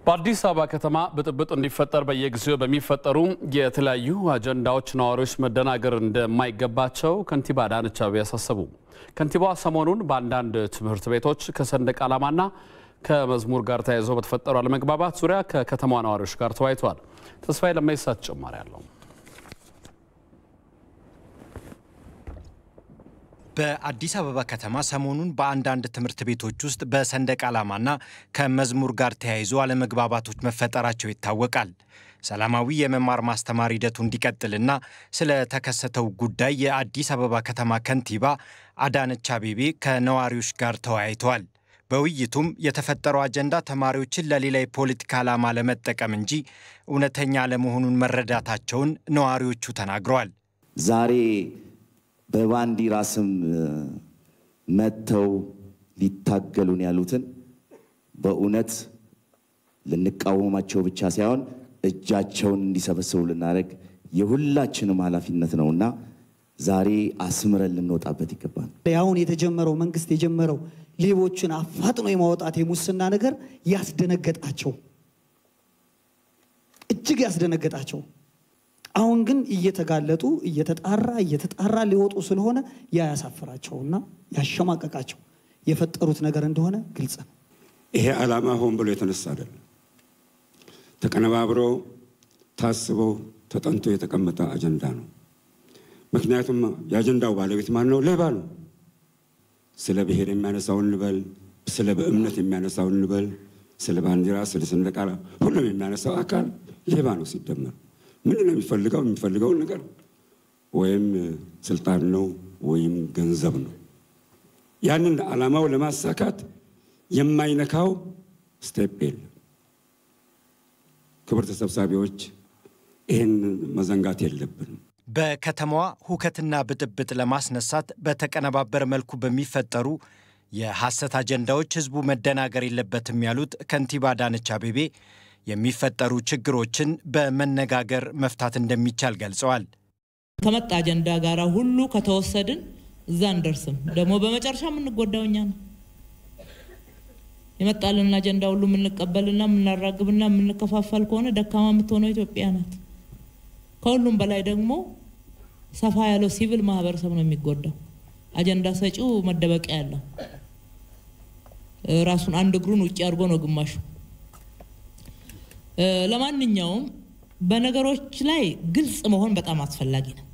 በአዲስ አበባ ከተማ ብጥብጥ እንዲፈጠር በየጊዜው በሚፈጠሩ የተለያዩ አጀንዳዎች ነዋሪዎች መደናገር እንደማይገባቸው ከንቲባ አዳነች አቤቤ ያሳሰቡ። ከንቲባዋ ሰሞኑን በአንዳንድ ትምህርት ቤቶች ከሰንደቅ ዓላማና ከመዝሙር ጋር ተያይዞ በተፈጠሩ አለመግባባት ዙሪያ ከከተማዋ ነዋሪዎች ጋር ተወያይተዋል። ተስፋዬ ለማይሳ ተጨማሪ አለው። በአዲስ አበባ ከተማ ሰሞኑን በአንዳንድ ትምህርት ቤቶች ውስጥ በሰንደቅ ዓላማና ከመዝሙር ጋር ተያይዞ አለመግባባቶች መፈጠራቸው ይታወቃል። ሰላማዊ የመማር ማስተማር ሂደቱ እንዲቀጥልና ስለ ተከሰተው ጉዳይ የአዲስ አበባ ከተማ ከንቲባ አዳነች አቤቤ ከነዋሪዎች ጋር ተወያይተዋል። በውይይቱም የተፈጠረው አጀንዳ ተማሪዎችን ለሌላ የፖለቲካ ዓላማ ለመጠቀም እንጂ እውነተኛ አለመሆኑን መረዳታቸውን ነዋሪዎቹ ተናግረዋል። ዛሬ በባንዲራ ስም መተው ሊታገሉን ያሉትን በእውነት ልንቃወማቸው ብቻ ሳይሆን እጃቸውን እንዲሰበስቡ ልናደርግ የሁላችንም ኃላፊነት ነውና ዛሬ አስምረን ልንወጣበት ይገባል። ያውን የተጀመረው መንግስት የጀመረው ሌቦችን አፋጥኖ የማውጣት የሙስና ነገር ያስደነገጣቸው እጅግ ያስደነገጣቸው አሁን ግን እየተጋለጡ እየተጣራ ሊወጡ ስለሆነ ያሳፈራቸውና ያሸማቀቃቸው የፈጠሩት ነገር እንደሆነ ግልጽ ነው። ይሄ ዓላማ ሆን ብሎ የተነሳ አይደለም። ተቀነባብሮ ታስቦ ተጠንቶ የተቀመጠ አጀንዳ ነው። ምክንያቱም የአጀንዳው ባለቤት ማን ነው? ሌባ ነው። ስለ ብሔር የሚያነሳው እንበል፣ ስለ እምነት የሚያነሳው እንበል፣ ስለ ባንዲራ፣ ስለ ሰንደቅ ዓላማ ሁሉም የሚያነሳው አካል ሌባ ነው ሲደመር። ምን ነው የሚፈልገው ነገር ወይም ስልጣን ነው ወይም ገንዘብ ነው። ያንን ዓላማው ለማሳካት የማይነካው ስቴፕ የለም። ክብር ተሰብሳቢዎች ይሄን መዘንጋት የለብንም። በከተማዋ ሁከትና ብጥብጥ ለማስነሳት በተቀነባበረ መልኩ በሚፈጠሩ የሐሰት አጀንዳዎች ህዝቡ መደናገር የለበትም ያሉት ከንቲባ አዳነች አቤቤ የሚፈጠሩ ችግሮችን በመነጋገር መፍታት እንደሚቻል ገልጸዋል። ከመጣ አጀንዳ ጋር ሁሉ ከተወሰድን እዛ እንደርስም ደግሞ በመጨረሻ ምን ጎዳውኛ ነው የመጣልን አጀንዳ ሁሉ ምን እንቀበልና ምን እናራግብና ምን እንከፋፈል ከሆነ ደካማ የምትሆነው ኢትዮጵያ ናት። ከሁሉም በላይ ደግሞ ሰፋ ያለው ሲቪል ማህበረሰብ ነው የሚጎዳው። አጀንዳ ሰጪው መደበቂያ ያለው ራሱን አንድ እግሩን ውጪ አድርጎ ነው ግማሹ። ለማንኛውም በነገሮች ላይ ግልጽ መሆን በጣም አስፈላጊ ነው።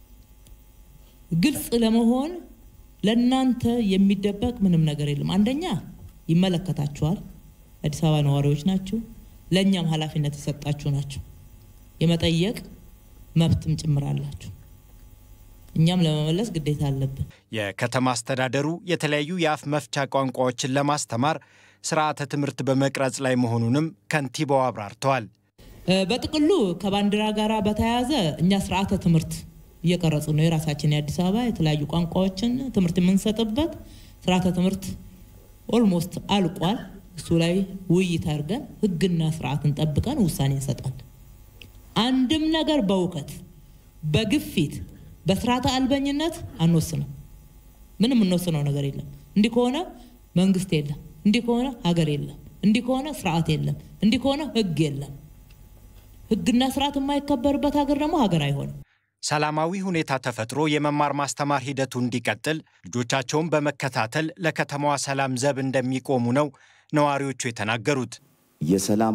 ግልጽ ለመሆን ለናንተ የሚደበቅ ምንም ነገር የለም። አንደኛ ይመለከታችኋል፣ አዲስ አበባ ነዋሪዎች ናችሁ፣ ለኛም ኃላፊነት ተሰጣችሁ ናችሁ። የመጠየቅ መብትም ጭምራላችሁ። እኛም ለመመለስ ግዴታ አለብን። የከተማ አስተዳደሩ የተለያዩ የአፍ መፍቻ ቋንቋዎችን ለማስተማር ስርዓተ ትምህርት በመቅረጽ ላይ መሆኑንም ከንቲባው አብራርተዋል። በጥቅሉ ከባንዲራ ጋር በተያያዘ እኛ ስርዓተ ትምህርት እየቀረጹ ነው። የራሳችን የአዲስ አበባ የተለያዩ ቋንቋዎችን ትምህርት የምንሰጥበት ስርዓተ ትምህርት ኦልሞስት አልቋል። እሱ ላይ ውይይት አድርገን ህግና ስርዓትን ጠብቀን ውሳኔ እንሰጣለን። አንድም ነገር በውከት በግፊት በስርዓተ አልበኝነት አንወስነው። ምንም እንወስነው ነገር የለም። እንዲህ ከሆነ መንግስት የለም፣ እንዲህ ከሆነ ሀገር የለም፣ እንዲህ ከሆነ ስርዓት የለም፣ እንዲህ ከሆነ ህግ የለም። ህግና ስርዓት የማይከበርበት ሀገር ደግሞ ሀገር አይሆንም። ሰላማዊ ሁኔታ ተፈጥሮ የመማር ማስተማር ሂደቱ እንዲቀጥል ልጆቻቸውን በመከታተል ለከተማዋ ሰላም ዘብ እንደሚቆሙ ነው ነዋሪዎቹ የተናገሩት። የሰላም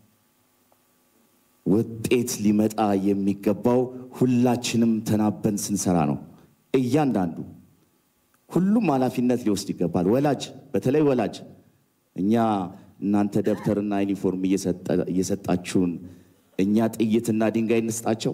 ውጤት ሊመጣ የሚገባው ሁላችንም ተናበን ስንሰራ ነው። እያንዳንዱ ሁሉም ኃላፊነት ሊወስድ ይገባል። ወላጅ በተለይ ወላጅ እኛ እናንተ ደብተርና ዩኒፎርም እየሰጣችሁን እኛ ጥይትና ድንጋይ እንስጣቸው?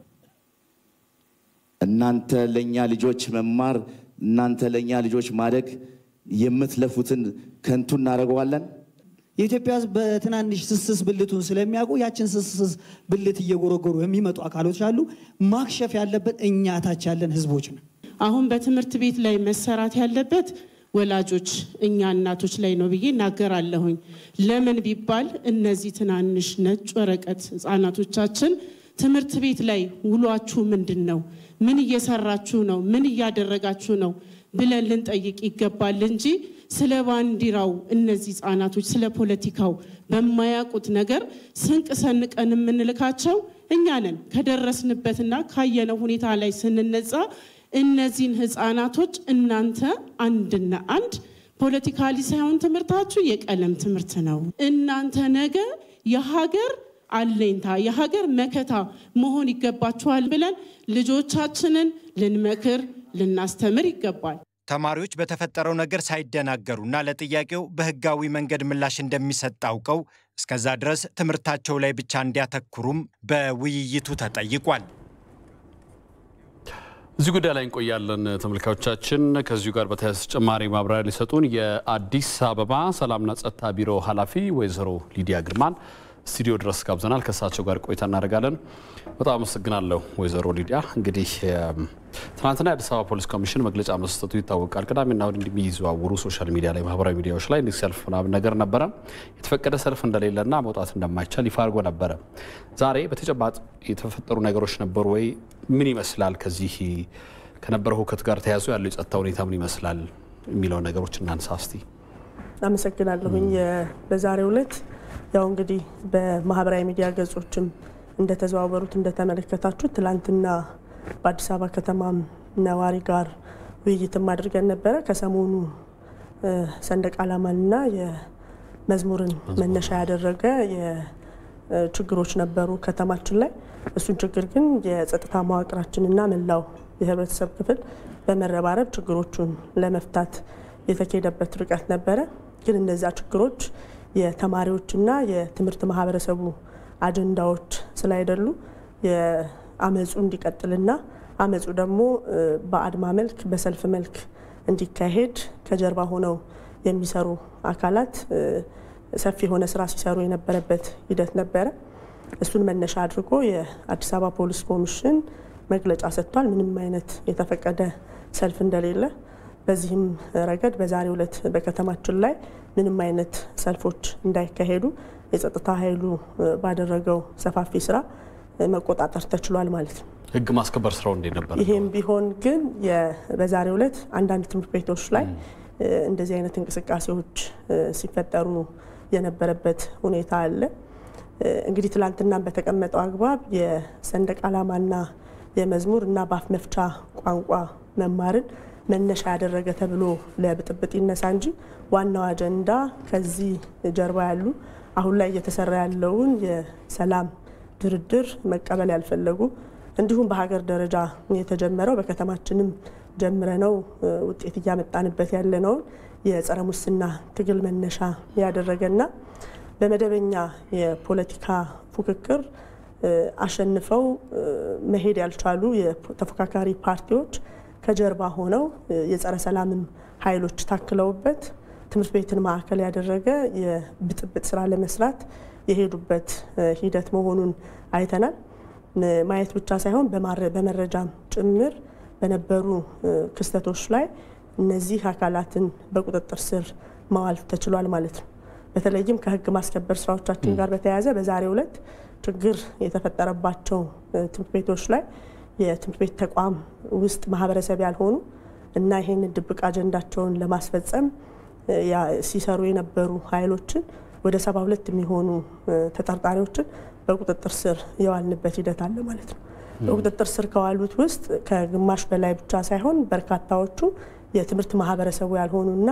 እናንተ ለኛ ልጆች መማር እናንተ ለኛ ልጆች ማደግ የምትለፉትን ከንቱ እናደርገዋለን? የኢትዮጵያ በትናንሽ ስስስ ብልቱን ስለሚያውቁ ያችን ስስስ ብልት እየጎረጎሩ የሚመጡ አካሎች አሉ። ማክሸፍ ያለበት እኛ ታች ያለን ህዝቦች ነው። አሁን በትምህርት ቤት ላይ መሰራት ያለበት ወላጆች እኛ እናቶች ላይ ነው ብዬ እናገራለሁኝ። ለምን ቢባል እነዚህ ትናንሽ ነጭ ወረቀት ህፃናቶቻችን ትምህርት ቤት ላይ ውሏችሁ ምንድነው? ምን እየሰራችሁ ነው? ምን እያደረጋችሁ ነው ብለን ልንጠይቅ ይገባል እንጂ ስለ ባንዲራው እነዚህ ህፃናቶች ስለ ፖለቲካው በማያውቁት ነገር ስንቅ ሰንቀን የምንልካቸው እኛ ነን። ከደረስንበትና ካየነው ሁኔታ ላይ ስንነጻ እነዚህን ህፃናቶች እናንተ አንድና አንድ ፖለቲካሊ ሳይሆን ትምህርታችሁ የቀለም ትምህርት ነው። እናንተ ነገ የሀገር አለኝታ የሀገር መከታ መሆን ይገባችኋል ብለን ልጆቻችንን ልንመክር ልናስተምር ይገባል። ተማሪዎች በተፈጠረው ነገር ሳይደናገሩና ለጥያቄው በህጋዊ መንገድ ምላሽ እንደሚሰጥ አውቀው እስከዛ ድረስ ትምህርታቸው ላይ ብቻ እንዲያተኩሩም በውይይቱ ተጠይቋል። እዚህ ጉዳይ ላይ እንቆያለን ተመልካቾቻችን። ከዚሁ ጋር በተያያዘ ተጨማሪ ማብራሪያ ሊሰጡን የአዲስ አበባ ሰላምና ጸጥታ ቢሮ ኃላፊ ወይዘሮ ሊዲያ ግርማን ስቱዲዮ ድረስ ጋብዘናል። ከሳቸው ጋር ቆይታ እናደርጋለን። በጣም አመሰግናለሁ ወይዘሮ ሊዲያ። እንግዲህ ትናንትና የአዲስ አበባ ፖሊስ ኮሚሽን መግለጫ መስጠቱ ይታወቃል። ቅዳሜና እሁድ እንደሚዘዋወሩ ሶሻል ሚዲያ ላይ ማህበራዊ ሚዲያዎች ላይ እንዲህ ሰልፍ ምናምን ነገር ነበረ። የተፈቀደ ሰልፍ እንደሌለና መውጣት እንደማይቻል ይፋ አድርጎ ነበረ። ዛሬ በተጨባጭ የተፈጠሩ ነገሮች ነበሩ ወይ? ምን ይመስላል? ከዚህ ከነበረው ሁከት ጋር ተያይዞ ያለው የጸጥታ ሁኔታ ምን ይመስላል የሚለው ነገሮች እናንሳ እስቲ። አመሰግናለሁኝ። በዛሬው ዕለት ያው እንግዲህ በማህበራዊ ሚዲያ ገጾችም እንደተዘዋወሩት እንደተመለከታችሁ ትላንትና በአዲስ አበባ ከተማ ነዋሪ ጋር ውይይትም አድርገን ነበረ። ከሰሞኑ ሰንደቅ ዓላማና የመዝሙርን መነሻ ያደረገ ችግሮች ነበሩ ከተማችን ላይ። እሱን ችግር ግን የጸጥታ መዋቅራችንና መላው የህብረተሰብ ክፍል በመረባረብ ችግሮቹን ለመፍታት የተካሄደበት ርቀት ነበረ። ግን እነዚያ ችግሮች የተማሪዎችና የትምህርት ማህበረሰቡ አጀንዳዎች ስላይደሉ የአመጹ እንዲቀጥልና አመጹ ደግሞ በአድማ መልክ በሰልፍ መልክ እንዲካሄድ ከጀርባ ሆነው የሚሰሩ አካላት ሰፊ የሆነ ስራ ሲሰሩ የነበረበት ሂደት ነበረ። እሱን መነሻ አድርጎ የአዲስ አበባ ፖሊስ ኮሚሽን መግለጫ ሰጥቷል። ምንም አይነት የተፈቀደ ሰልፍ እንደሌለ። በዚህም ረገድ በዛሬው ዕለት በከተማችን ላይ ምንም አይነት ሰልፎች እንዳይካሄዱ የጸጥታ ኃይሉ ባደረገው ሰፋፊ ስራ መቆጣጠር ተችሏል ማለት ነው። ህግ ማስከበር ስራው እንዴት ነበር? ይሄም ቢሆን ግን በዛሬው ዕለት አንዳንድ ትምህርት ቤቶች ላይ እንደዚህ አይነት እንቅስቃሴዎች ሲፈጠሩ የነበረበት ሁኔታ አለ። እንግዲህ ትላንትና በተቀመጠው አግባብ የሰንደቅ ዓላማና የመዝሙር እና በአፍ መፍቻ ቋንቋ መማርን መነሻ ያደረገ ተብሎ ለብጥብጥ ይነሳ እንጂ ዋናው አጀንዳ ከዚህ ጀርባ ያሉ አሁን ላይ እየተሰራ ያለውን የሰላም ድርድር መቀበል ያልፈለጉ እንዲሁም በሀገር ደረጃ የተጀመረው በከተማችንም ጀምረነው ውጤት እያመጣንበት ያለነው የጸረ ሙስና ትግል መነሻ ያደረገና በመደበኛ የፖለቲካ ፉክክር አሸንፈው መሄድ ያልቻሉ የተፎካካሪ ፓርቲዎች ከጀርባ ሆነው የጸረ ሰላም ኃይሎች ታክለውበት ትምህርት ቤትን ማዕከል ያደረገ የብጥብጥ ስራ ለመስራት የሄዱበት ሂደት መሆኑን አይተናል። ማየት ብቻ ሳይሆን በመረጃም ጭምር በነበሩ ክስተቶች ላይ እነዚህ አካላትን በቁጥጥር ስር ማዋል ተችሏል ማለት ነው። በተለይም ከህግ ማስከበር ስራዎቻችን ጋር በተያያዘ በዛሬው ዕለት ችግር የተፈጠረባቸው ትምህርት ቤቶች ላይ የትምህርት ቤት ተቋም ውስጥ ማህበረሰብ ያልሆኑ እና ይሄን ድብቅ አጀንዳቸውን ለማስፈጸም ሲሰሩ የነበሩ ኃይሎችን ወደ 72 የሚሆኑ ተጠርጣሪዎችን በቁጥጥር ስር የዋልንበት ሂደት አለ ማለት ነው። በቁጥጥር ስር ከዋሉት ውስጥ ከግማሽ በላይ ብቻ ሳይሆን በርካታዎቹ የትምህርት ማህበረሰቡ ያልሆኑና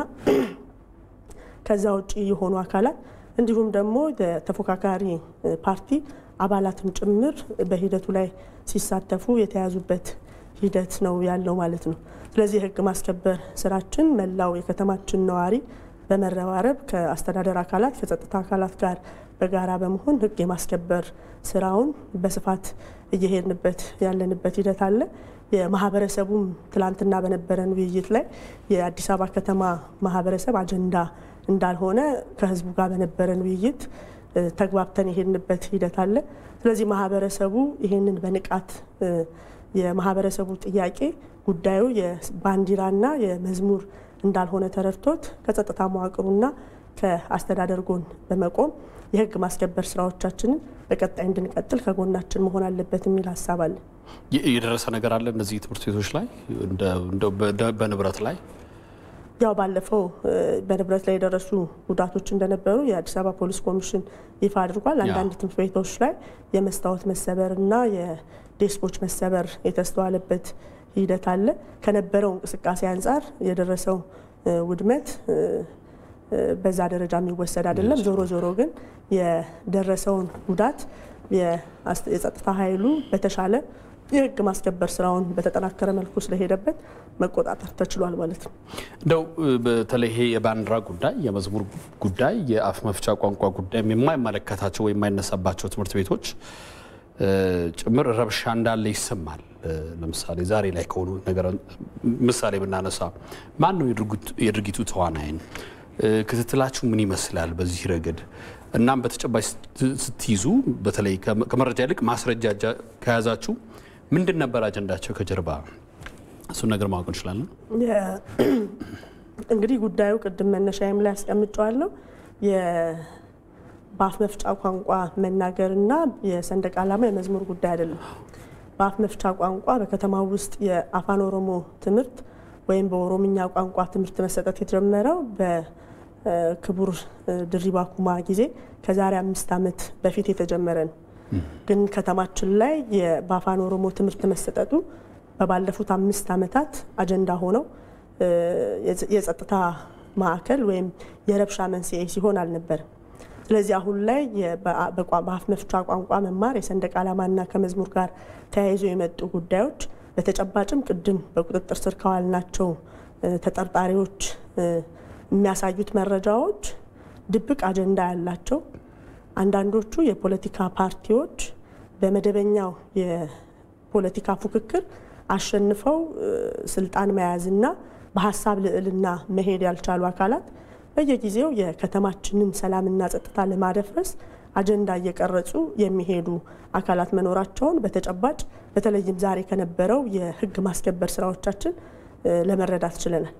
ከዛ ውጪ የሆኑ አካላት እንዲሁም ደግሞ ተፎካካሪ ፓርቲ አባላትን ጭምር በሂደቱ ላይ ሲሳተፉ የተያዙበት ሂደት ነው ያለው ማለት ነው። ስለዚህ ህግ ማስከበር ስራችን መላው የከተማችን ነዋሪ በመረባረብ ከአስተዳደር አካላት ከጸጥታ አካላት ጋር በጋራ በመሆን ህግ የማስከበር ስራውን በስፋት እየሄድንበት ያለንበት ሂደት አለ። የማህበረሰቡም ትላንትና በነበረን ውይይት ላይ የአዲስ አበባ ከተማ ማህበረሰብ አጀንዳ እንዳልሆነ ከህዝቡ ጋር በነበረን ውይይት ተግባብተን የሄድንበት ሂደት አለ። ስለዚህ ማህበረሰቡ ይሄንን በንቃት የማህበረሰቡ ጥያቄ ጉዳዩ የባንዲራና የመዝሙር እንዳልሆነ ተረድቶት ከጸጥታ መዋቅሩና ከአስተዳደር ጎን በመቆም የህግ ማስከበር ስራዎቻችንን በቀጣይ እንድንቀጥል ከጎናችን መሆን አለበት የሚል ሀሳብ አለ። የደረሰ ነገር አለ እነዚህ ትምህርት ቤቶች ላይ በንብረት ላይ ያው ባለፈው በንብረት ላይ የደረሱ ጉዳቶች እንደነበሩ የአዲስ አበባ ፖሊስ ኮሚሽን ይፋ አድርጓል። አንዳንድ ትምህርት ቤቶች ላይ የመስታወት መሰበርና የዴስኮች መሰበር የተስተዋለበት ሂደት አለ። ከነበረው እንቅስቃሴ አንጻር የደረሰው ውድመት በዛ ደረጃ የሚወሰድ አይደለም። ዞሮ ዞሮ ግን የደረሰውን ጉዳት የጸጥታ ኃይሉ በተሻለ የህግ ማስከበር ስራውን በተጠናከረ መልኩ ስለሄደበት መቆጣጠር ተችሏል ማለት ነው። እንደው በተለይ የባንዲራ ጉዳይ፣ የመዝሙር ጉዳይ፣ የአፍ መፍቻ ቋንቋ ጉዳይ የማይመለከታቸው ወይ የማይነሳባቸው ትምህርት ቤቶች ጭምር ረብሻ እንዳለ ይሰማል። ለምሳሌ ዛሬ ላይ ከሆኑ ነገር ምሳሌ ብናነሳ ማን ነው የድርጊቱ ተዋናይ? ክትትላችሁ ምን ይመስላል በዚህ ረገድ? እናም በተጨባጭ ስትይዙ በተለይ ከመረጃ ይልቅ ማስረጃ ከያዛችሁ ምንድን ነበር አጀንዳቸው ከጀርባ? እሱ ነገር ማወቅ እንችላለን። እንግዲህ ጉዳዩ ቅድም መነሻዬም ላይ አስቀምጫለሁ። በአፍ መፍቻ ቋንቋ መናገርና የሰንደቅ ዓላማ የመዝሙር ጉዳይ አይደለም። በአፍ መፍቻ ቋንቋ በከተማው ውስጥ የአፋን ኦሮሞ ትምህርት ወይም በኦሮምኛ ቋንቋ ትምህርት መሰጠት የተጀመረው በክቡር ድሪባ ኩማ ጊዜ ከዛሬ 5 ዓመት በፊት የተጀመረ ነው። ግን ከተማችን ላይ በአፋን ኦሮሞ ትምህርት መሰጠቱ በባለፉት 5 ዓመታት አጀንዳ ሆነው የጸጥታ ማዕከል ወይም የረብሻ መንስኤ ሲሆን አልነበረም። ስለዚህ አሁን ላይ በአፍ መፍቻ ቋንቋ መማር የሰንደቅ ዓላማና ከመዝሙር ጋር ተያይዞ የመጡ ጉዳዮች በተጨባጭም ቅድም በቁጥጥር ስር ከዋልናቸው ተጠርጣሪዎች የሚያሳዩት መረጃዎች ድብቅ አጀንዳ ያላቸው፣ አንዳንዶቹ የፖለቲካ ፓርቲዎች በመደበኛው የፖለቲካ ፉክክር አሸንፈው ስልጣን መያዝና በሀሳብ ልዕልና መሄድ ያልቻሉ አካላት በየጊዜው የከተማችንን ሰላምና ጸጥታ ለማደፍረስ አጀንዳ እየቀረጹ የሚሄዱ አካላት መኖራቸውን በተጨባጭ በተለይም ዛሬ ከነበረው የህግ ማስከበር ስራዎቻችን ለመረዳት ችለናል።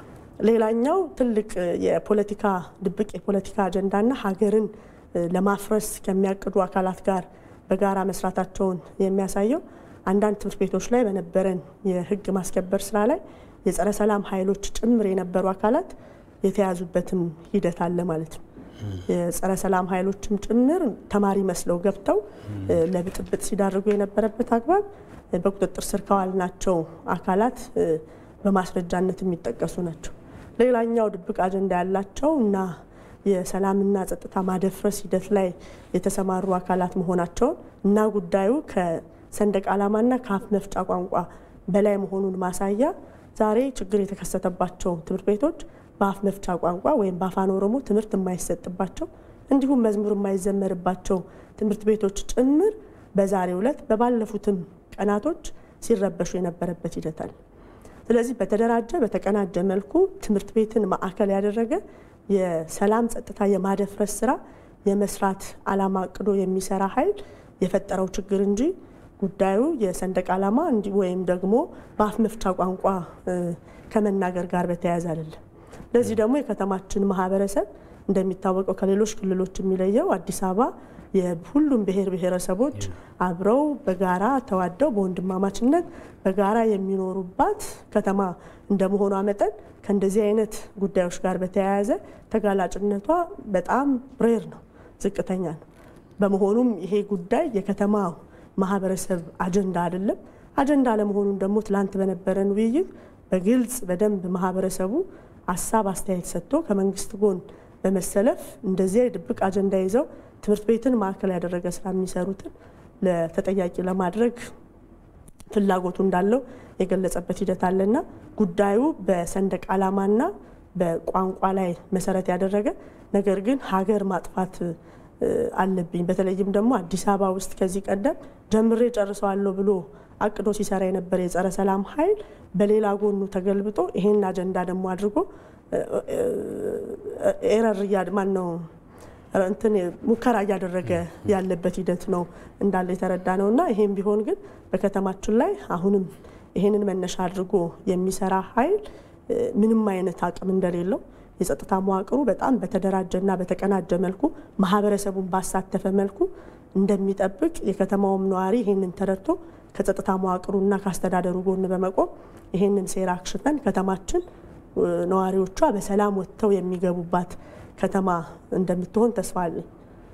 ሌላኛው ትልቅ የፖለቲካ ድብቅ የፖለቲካ አጀንዳና ሀገርን ለማፍረስ ከሚያቅዱ አካላት ጋር በጋራ መስራታቸውን የሚያሳየው አንዳንድ ትምህርት ቤቶች ላይ በነበረን የህግ ማስከበር ስራ ላይ የጸረ ሰላም ኃይሎች ጭምር የነበሩ አካላት የተያዙበትም ሂደት አለ ማለት ነው። የጸረ ሰላም ኃይሎችም ጭምር ተማሪ መስለው ገብተው ለብጥብጥ ሲዳርጉ የነበረበት አግባብ በቁጥጥር ስር ከዋልናቸው አካላት በማስረጃነት የሚጠቀሱ ናቸው። ሌላኛው ድብቅ አጀንዳ ያላቸው እና የሰላምና ጸጥታ ማደፍረስ ሂደት ላይ የተሰማሩ አካላት መሆናቸውን እና ጉዳዩ ከሰንደቅ ዓላማና ከአፍ መፍቻ ቋንቋ በላይ መሆኑን ማሳያ ዛሬ ችግር የተከሰተባቸው ትምህርት ቤቶች በአፍ መፍቻ ቋንቋ ወይም በአፋን ኦሮሞ ትምህርት የማይሰጥባቸው እንዲሁም መዝሙር የማይዘመርባቸው ትምህርት ቤቶች ጭምር በዛሬው ዕለት በባለፉትም ቀናቶች ሲረበሹ የነበረበት ሂደት አለ። ስለዚህ በተደራጀ በተቀናጀ መልኩ ትምህርት ቤትን ማዕከል ያደረገ የሰላም ጸጥታ የማደፍረስ ስራ የመስራት ዓላማ አቅዶ የሚሰራ ኃይል የፈጠረው ችግር እንጂ ጉዳዩ የሰንደቅ ዓላማ ወይም ደግሞ በአፍ መፍቻ ቋንቋ ከመናገር ጋር በተያያዘ አይደለም። ለዚህ ደግሞ የከተማችን ማህበረሰብ እንደሚታወቀው ከሌሎች ክልሎች የሚለየው አዲስ አበባ የሁሉም ብሔር ብሔረሰቦች አብረው በጋራ ተዋደው በወንድማማችነት በጋራ የሚኖሩባት ከተማ እንደመሆኗ መጠን ከእንደዚህ አይነት ጉዳዮች ጋር በተያያዘ ተጋላጭነቷ በጣም ሬር ነው፣ ዝቅተኛ ነው። በመሆኑም ይሄ ጉዳይ የከተማ ማህበረሰብ አጀንዳ አይደለም። አጀንዳ ለመሆኑን ደግሞ ትላንት በነበረን ውይይት በግልጽ በደንብ ማህበረሰቡ ሀሳብ አስተያየት ሰጥቶ ከመንግስት ጎን በመሰለፍ እንደዚህ ድብቅ አጀንዳ ይዘው ትምህርት ቤትን ማዕከል ያደረገ ስራ የሚሰሩትን ለተጠያቂ ለማድረግ ፍላጎቱ እንዳለው የገለጸበት ሂደት አለና ጉዳዩ በሰንደቅ ዓላማና በቋንቋ ላይ መሰረት ያደረገ ነገር ግን ሀገር ማጥፋት አለብኝ በተለይም ደግሞ አዲስ አበባ ውስጥ ከዚህ ቀደም ጀምሬ ጨርሰዋለሁ ብሎ አቅዶ ሲሰራ የነበረ የጸረ ሰላም ኃይል በሌላ ጎኑ ተገልብጦ ይሄን አጀንዳ ደግሞ አድርጎ ኤረር ያድማን ነው እንትን ሙከራ ያደረገ ያለበት ሂደት ነው እንዳለ የተረዳ ነውና ይሄም ቢሆን ግን በከተማችን ላይ አሁንም ይሄንን መነሻ አድርጎ የሚሰራ ኃይል ምንም አይነት አቅም እንደሌለው የጸጥታ መዋቅሩ በጣም በተደራጀና በተቀናጀ መልኩ ማህበረሰቡን ባሳተፈ መልኩ እንደሚጠብቅ የከተማውም ነዋሪ ይሄንን ተረድቶ ከጸጥታ መዋቅሩና ከአስተዳደሩ ጎን በመቆም ይሄንን ሴራ አክሽፈን ከተማችን ነዋሪዎቿ በሰላም ወጥተው የሚገቡባት ከተማ እንደምትሆን ተስፋ አለኝ።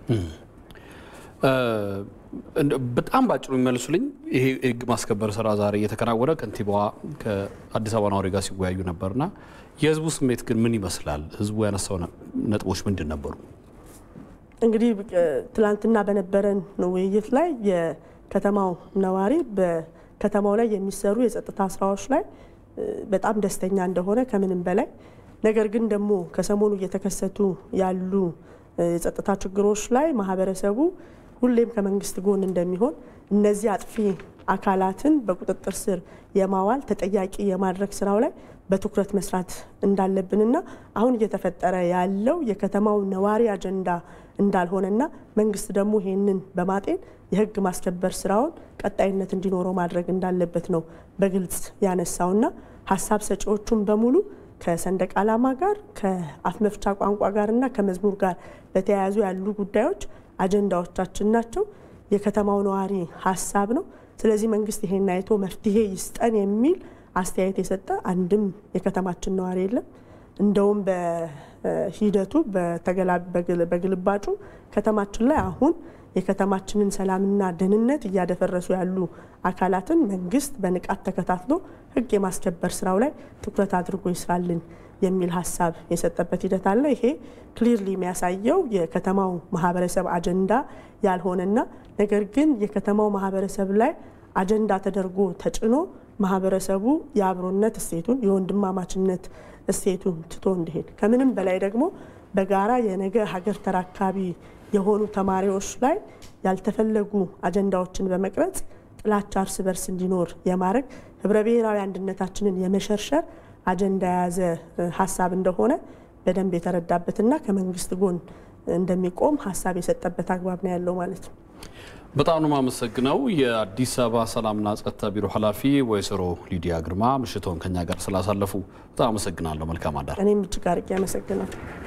በጣም ባጭሩ የሚመልሱልኝ ይሄ ህግ ማስከበር ስራ ዛሬ እየተከናወነ ከንቲባዋ ከአዲስ አበባ ነዋሪ ጋር ሲወያዩ ነበርና የህዝቡ ስሜት ግን ምን ይመስላል? ህዝቡ ያነሳው ነጥቦች ምንድን ነበሩ? እንግዲህ ትላንትና በነበረን ውይይት ላይ የከተማው ነዋሪ በከተማው ላይ የሚሰሩ የጸጥታ ስራዎች ላይ በጣም ደስተኛ እንደሆነ ከምንም በላይ ነገር ግን ደግሞ ከሰሞኑ እየተከሰቱ ያሉ የጸጥታ ችግሮች ላይ ማህበረሰቡ ሁሌም ከመንግስት ጎን እንደሚሆን እነዚህ አጥፊ አካላትን በቁጥጥር ስር የማዋል ተጠያቂ የማድረግ ስራው ላይ በትኩረት መስራት እንዳለብንና አሁን እየተፈጠረ ያለው የከተማው ነዋሪ አጀንዳ እንዳልሆነና መንግስት ደግሞ ይሄንን በማጤን የህግ ማስከበር ስራውን ቀጣይነት እንዲኖረው ማድረግ እንዳለበት ነው በግልጽ ያነሳውና ሐሳብ ሰጪዎቹም በሙሉ ከሰንደቅ ዓላማ ጋር ከአፍ መፍቻ ቋንቋ ጋርና ከመዝሙር ጋር በተያያዙ ያሉ ጉዳዮች አጀንዳዎቻችን ናቸው። የከተማው ነዋሪ ሐሳብ ነው። ስለዚህ መንግስት ይሄን አይቶ መፍትሄ ይስጠን የሚል አስተያየት የሰጠ አንድም የከተማችን ነዋሪ የለም። እንደውም በሂደቱ በግልባጩ ከተማችን ላይ አሁን የከተማችንን ሰላምና ደህንነት እያደፈረሱ ያሉ አካላትን መንግስት በንቃት ተከታትሎ ህግ የማስከበር ስራው ላይ ትኩረት አድርጎ ይስራልን የሚል ሐሳብ የሰጠበት ሂደት አለ። ይሄ ክሊርሊ የሚያሳየው የከተማው ማህበረሰብ አጀንዳ ያልሆነና ነገር ግን የከተማው ማህበረሰብ ላይ አጀንዳ ተደርጎ ተጭኖ ማህበረሰቡ የአብሮነት እሴቱን የወንድማማችነት እሴቱን ትቶ እንዲሄድ ከምንም በላይ ደግሞ በጋራ የነገ ሀገር ተራካቢ የሆኑ ተማሪዎች ላይ ያልተፈለጉ አጀንዳዎችን በመቅረጽ ጥላቻ እርስ በርስ እንዲኖር የማድረግ ህብረ ብሔራዊ አንድነታችንን የመሸርሸር አጀንዳ የያዘ ሐሳብ እንደሆነ በደንብ የተረዳበትና ከመንግስት ጎን እንደሚቆም ሐሳብ የሰጠበት አግባብ ነው ያለው ማለት ነው። በጣም ነው የማመሰግነው። የአዲስ አበባ ሰላምና ጸጥታ ቢሮ ኃላፊ ወይዘሮ ሊዲያ ግርማ ምሽቱን ከኛ ጋር ስላሳለፉ በጣም አመሰግናለሁ። መልካም አዳር። እኔም እጅግ አድርጌ አመሰግናለሁ።